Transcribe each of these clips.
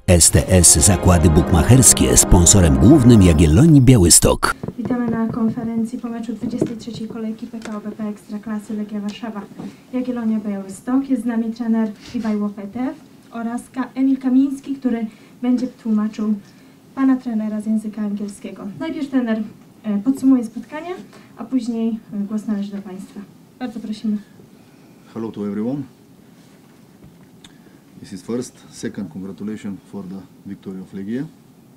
STS Zakłady Bukmacherskie, sponsorem głównym Jagiellonii Białystok. Witamy na konferencji po meczu 23. kolejki PKO BP Ekstraklasy Legia Warszawa Jagiellonia Białystok. Jest z nami trener Iwaj Łofetew oraz Emil Kamiński, który będzie tłumaczył pana trenera z języka angielskiego. Najpierw trener podsumuje spotkanie, a później głos należy do państwa. Bardzo prosimy. Hello to everyone. This is first. Second, congratulations for the victory of Legia.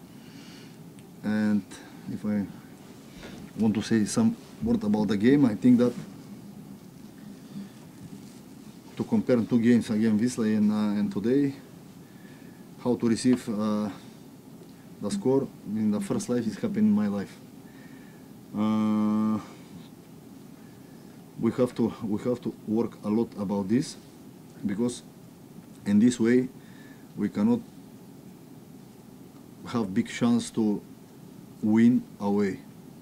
And if I want to say some word about the game, I think that to compare two games against Wisla and today, how to receive the score in the first life is happened in my life. We have to work a lot about this, because in this way we cannot have big chance to win away.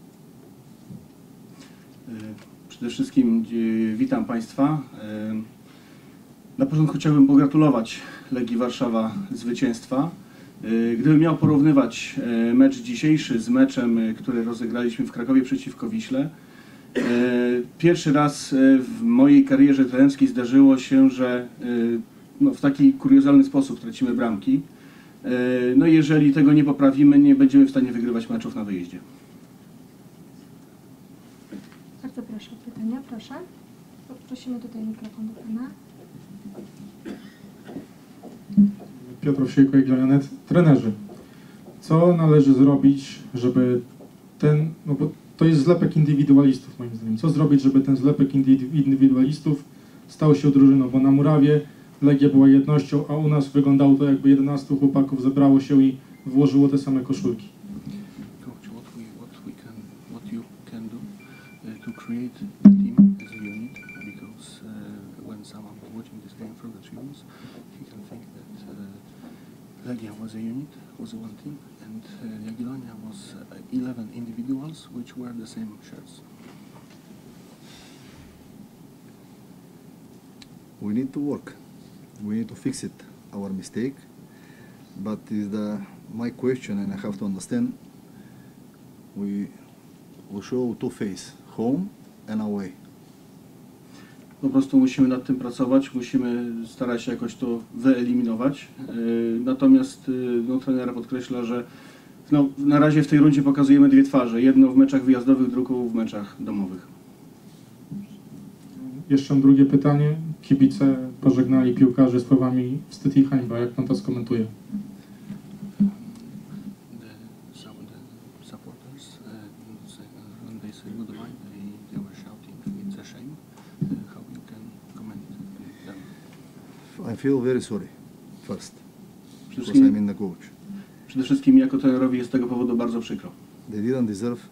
Przede wszystkim witam Państwa. Na początku chciałbym pogratulować Legii Warszawa zwycięstwa. Gdybym miał porównywać mecz dzisiejszy z meczem, który rozegraliśmy w Krakowie przeciwko Wiśle, pierwszy raz w mojej karierze trenerskiej zdarzyło się, że w taki kuriozalny sposób tracimy bramki. No i jeżeli tego nie poprawimy, nie będziemy w stanie wygrywać meczów na wyjeździe. Bardzo proszę o pytania, proszę. Prosimy tutaj mikrofon do pana. Piotr Owsiejko, Jagiellonia.net. Trenerzy, co należy zrobić, żeby ten, no bo to jest zlepek indywidualistów moim zdaniem, co zrobić, żeby ten zlepek indywidualistów stał się drużyną, bo na murawie Legia była jednością, a u nas wyglądało to, jakby 11 chłopaków zebrało się i włożyło te same koszulki. Coach, what you can do to create the team as a unit, because when someone is watching this game from the tribunes, he can think that Legia was a unit, was a one team, and Jagiellonia was 11 individuals which wear the same shirts. We need to work. We need to fix it, our mistake. But is my question, and I have to understand, we show two faces, home and away. Po prostu musimy nad tym pracować, musimy starać się jakoś to wyeliminować. Natomiast trener podkreśla, że na razie w tej rundzie pokazujemy dwie twarze. Jedną w meczach wyjazdowych, drugą w meczach domowych. Jeszcze drugie pytanie. Kibice pożegnali piłkarzy słowami wstyd i hańba. Jak pan to skomentuje? The supporters, when they say goodbye, they were shouting, "It's a shame." How you can comment them? I feel very sorry, first, because Wszystkim- I'm in the coach. Przede wszystkim jako trenerowi jest z tego powodu bardzo przykro. They didn't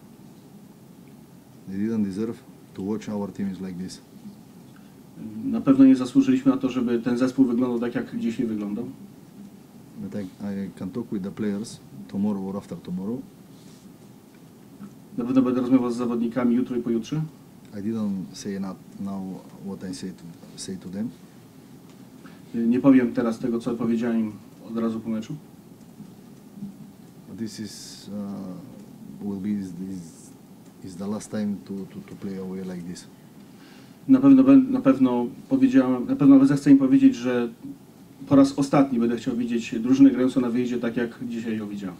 deserve to watch our teams like this. Na pewno nie zasłużyliśmy na to, żeby ten zespół wyglądał tak, jak dzisiaj wyglądał. But I can talk with the players tomorrow or after tomorrow. Na pewno będę rozmawiał z zawodnikami jutro i pojutrze. I didn't say now what I say to them. Nie powiem teraz tego, co powiedziałem im od razu po meczu. But this is will be is the last time to play away like this. Na pewno zechcę im powiedzieć, że po raz ostatni będę chciał widzieć drużynę grającą na wyjeździe tak, jak dzisiaj ją widziałem.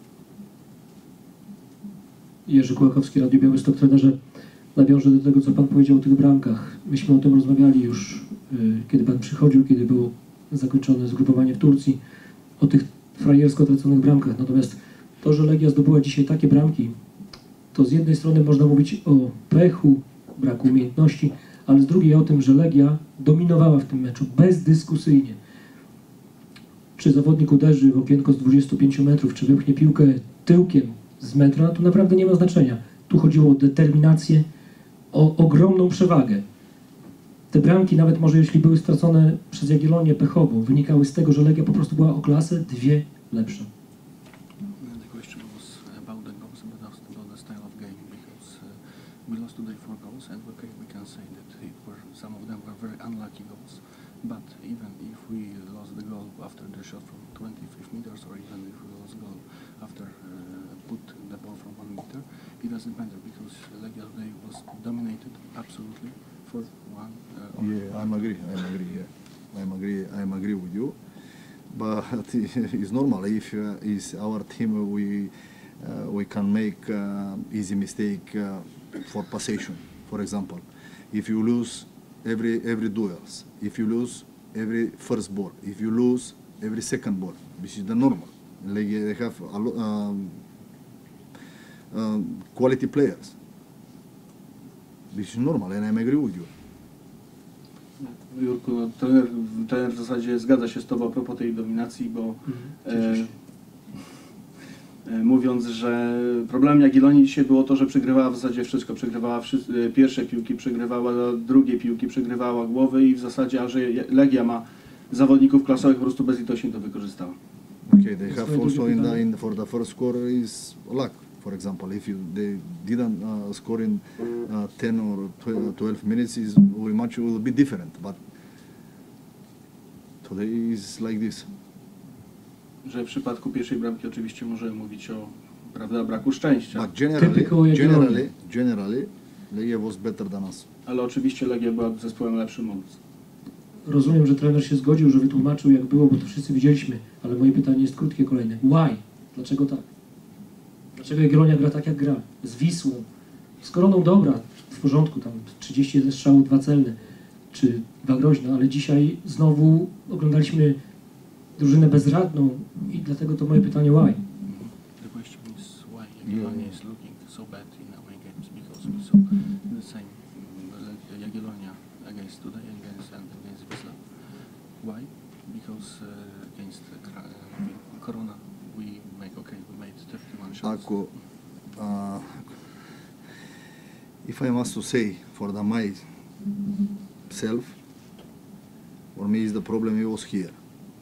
Jerzy Kłakowski, Radio Białystok. Trenerze, nawiążę do tego, co pan powiedział o tych bramkach. Myśmy o tym rozmawiali już, kiedy pan przychodził, kiedy było zakończone zgrupowanie w Turcji, o tych frajersko traconych bramkach. Natomiast to, że Legia zdobyła dzisiaj takie bramki, to z jednej strony można mówić o pechu, braku umiejętności, ale z drugiej o tym, że Legia dominowała w tym meczu bezdyskusyjnie. Czy zawodnik uderzy w okienko z 25 metrów, czy wypchnie piłkę tyłkiem z metra, to naprawdę nie ma znaczenia. Tu chodziło o determinację, o ogromną przewagę. Te bramki, nawet może jeśli były stracone przez Jagiellonię pechowo, wynikały z tego, że Legia po prostu była o klasę dwie lepsza. The question was about the goals, but also about the style of game, because we lost today 4 goals, and okay, we can say that some of them were very unlucky goals. But even if we lost the goal after the shot from 25 meters, or even if it was goal after put the ball from 1 meter, it doesn't matter because Legia today was dominated absolutely for one. Yeah, I'm agree. Yeah, I'm agree with you. But it's normal if is our team we can make easy mistake for possession. For example, if you lose every duels, if you lose every first ball, if you lose every second ball, this is the normal. Like they have a quality players. This is normal, and I agree with you. Jurku, no, trener w zasadzie zgadza się z Tobą a propos tej dominacji, bo mówiąc, że problemem Jagiellonii dzisiaj było to, że przegrywała w zasadzie wszystko. Przegrywała pierwsze piłki, przegrywała drugie piłki, przegrywała głowy i w zasadzie, a że Legia ma zawodników klasowych, po prostu bezlitośnie to wykorzystała. Okay, they have also for the first score is luck. For example, if they didn't score in 10 or 12 minutes, match will be different. But today is like this. Że w przypadku pierwszej bramki oczywiście możemy mówić o, prawda, braku szczęścia. But generally, Legia was better than us. Ale oczywiście Legia była zespołem lepszym od nas. Rozumiem, że trener się zgodził, że wytłumaczył jak było, bo to wszyscy widzieliśmy, ale moje pytanie jest krótkie, kolejne. Why? Dlaczego tak? Dlaczego Jagiellonia gra tak jak gra? Z Wisłą. Z Koroną dobra, w porządku, tam 31 strzałów, 2 celne, czy 2 groźne, ale dzisiaj znowu oglądaliśmy drużynę bezradną i dlatego to moje pytanie why? The question is why Jagiellonia is looking so bad in away games, because we saw the same Jagiellonia against today against Wisla. Why? Because against Corona we made 31 shots. If I must to say for myself, for me is the problem it was here.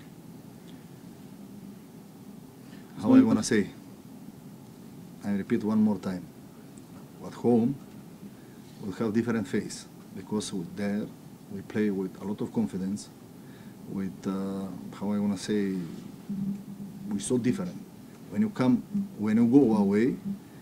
How I wanna say? I repeat one more time. At home, we'll have different face because there we play with a lot of confidence. With how I wanna say, we're so different. When you go away,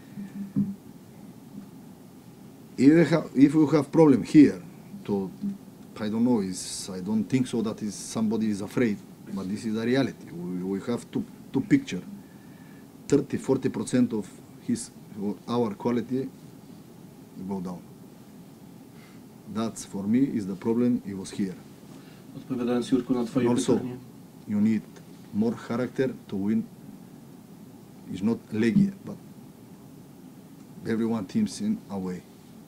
if you have problem here, I don't know. I don't think so that somebody is afraid, but this is the reality. We have to picture 30-40% of our quality go down. That's for me is the problem. It was here. Odpowiadając, Jurku, na Twoje pytanie. You need more character to win. It's not Legia, but everyone teams in away.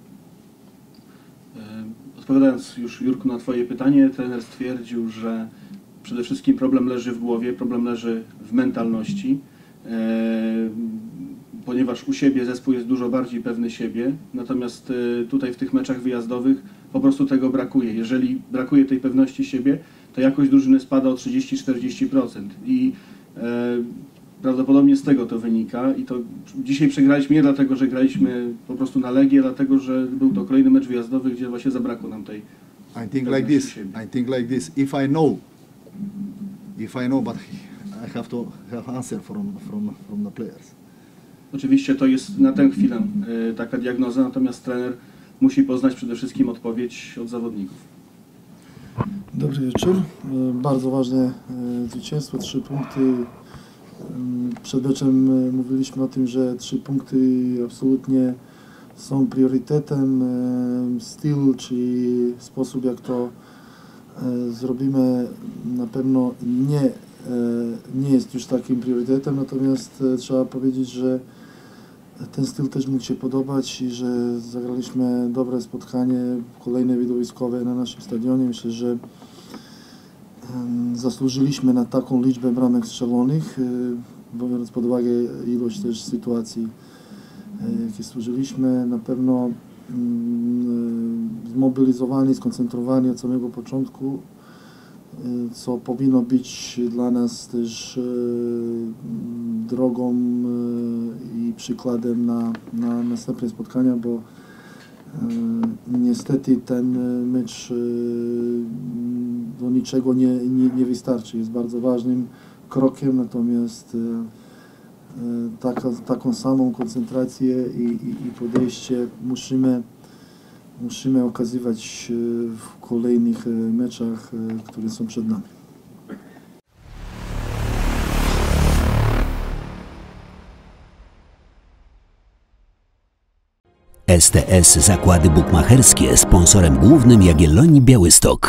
Odpowiadając już, Jurku, na Twoje pytanie, trener stwierdził, że przede wszystkim problem leży w głowie, problem leży w mentalności, ponieważ u siebie zespół jest dużo bardziej pewny siebie, natomiast tutaj w tych meczach wyjazdowych po prostu tego brakuje. Jeżeli brakuje tej pewności siebie, to jakość drużyny spada o 30-40% i prawdopodobnie z tego to wynika i to dzisiaj przegraliśmy nie dlatego, że graliśmy po prostu na Legię, dlatego, że był to kolejny mecz wyjazdowy, gdzie właśnie zabrakło nam tej I think like this. If I know, but I have to have answer from the players. Oczywiście to jest na tę chwilę taka diagnoza, natomiast trener musi poznać przede wszystkim odpowiedź od zawodników. Dobry wieczór. Bardzo ważne zwycięstwo, 3 punkty. Przed meczem mówiliśmy o tym, że 3 punkty absolutnie są priorytetem. Styl, czyli sposób, jak to zrobimy, na pewno nie jest już takim priorytetem, natomiast trzeba powiedzieć, że ten styl też mógł się podobać i że zagraliśmy dobre spotkanie, kolejne widowiskowe na naszym stadionie. Myślę, że zasłużyliśmy na taką liczbę bramek strzelonych, biorąc pod uwagę ilość też sytuacji, jakie służyliśmy. Na pewno zmobilizowani, skoncentrowani od samego początku, co powinno być dla nas też drogą i przykładem na następne spotkania, bo niestety ten mecz do niczego nie wystarczy. Jest bardzo ważnym krokiem, natomiast taką samą koncentrację i podejście musimy okazywać w kolejnych meczach, które są przed nami. STS Zakłady Bukmacherskie, sponsorem głównym Jagiellonii Białystok.